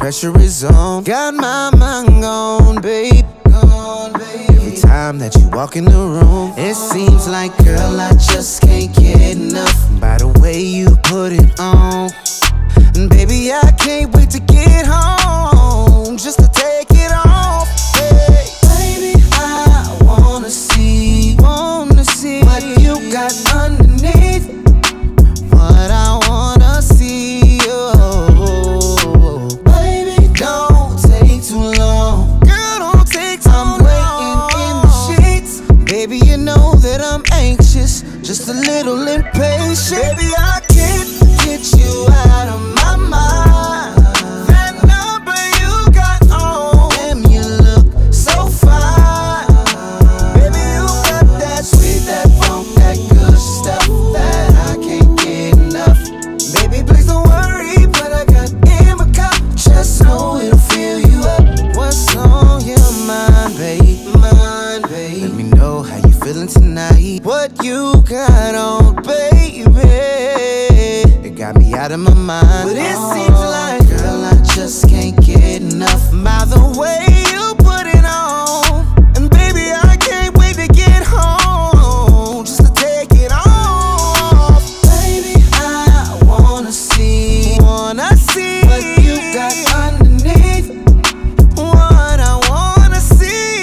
pressure is on. Got my mind gone, babe. Every time that you walk in the room, it seems like, girl, I just can't get enough. By the way you put it on, and baby, I can't wait to get home just to take it off. Hey, baby, I wanna see what you got underneath. What I wanna see, oh, baby, don't take too long. Girl, don't take too long. I'm waiting in the sheets. Baby, you know that I'm anxious, just a little impatient. Baby, I can't get you out of my mind. That number you got on, damn, you look so fine. Baby, you got that sweet, that funk, that good stuff that I can't get enough. Baby, please don't worry, but I got in my cup. Just know it'll fill you up. What's on your mind, babe? Let me know how you feeling tonight. What you got on, baby? It got me out of my mind. But it seems like, girl, I just can't get enough. By the way you put it on, and baby, I can't wait to get home just to take it off. Baby, I wanna see what you got underneath. What I wanna see,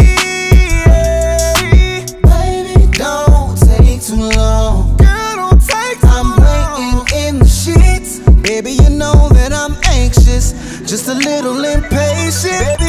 baby, don't take too long. Girl, don't take too long. I'm waiting in the sheets. Baby, you know that I'm anxious, just a little impatient. Baby,